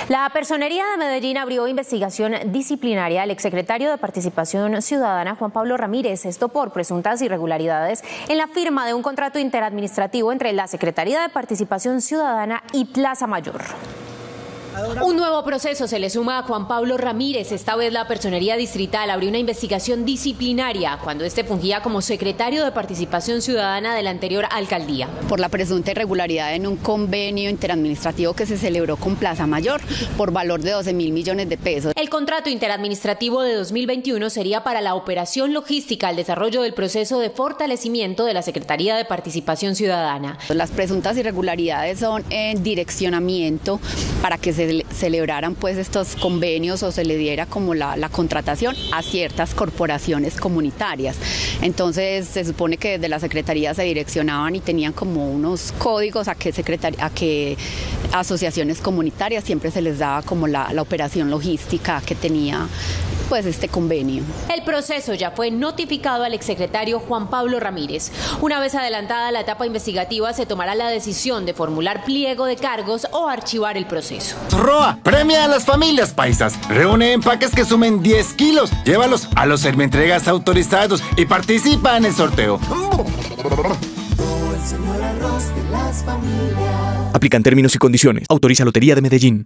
La Personería de Medellín abrió investigación disciplinaria al exsecretario de Participación Ciudadana, Juan Pablo Ramírez, esto por presuntas irregularidades en la firma de un contrato interadministrativo entre la Secretaría de Participación Ciudadana y Plaza Mayor. Un nuevo proceso se le suma a Juan Pablo Ramírez. Esta vez la Personería Distrital abrió una investigación disciplinaria cuando este fungía como secretario de Participación Ciudadana de la anterior alcaldía. Por la presunta irregularidad en un convenio interadministrativo que se celebró con Plaza Mayor por valor de 12.000 millones de pesos. El contrato interadministrativo de 2021 sería para la operación logística al desarrollo del proceso de fortalecimiento de la Secretaría de Participación Ciudadana. Las presuntas irregularidades son en direccionamiento para que se celebraran pues estos convenios o se le diera como la contratación a ciertas corporaciones comunitarias. Entonces se supone que desde la Secretaría se direccionaban y tenían como unos códigos a que asociaciones comunitarias siempre se les daba como la operación logística que tenía pues este convenio. El proceso ya fue notificado al exsecretario Juan Pablo Ramírez. Una vez adelantada la etapa investigativa, se tomará la decisión de formular pliego de cargos o archivar el proceso. ROA premia a las familias paisas. Reúne empaques que sumen 10 kilos. Llévalos a los Servientregas autorizados y participa en el sorteo. Aplican términos y condiciones. Autoriza Lotería de Medellín.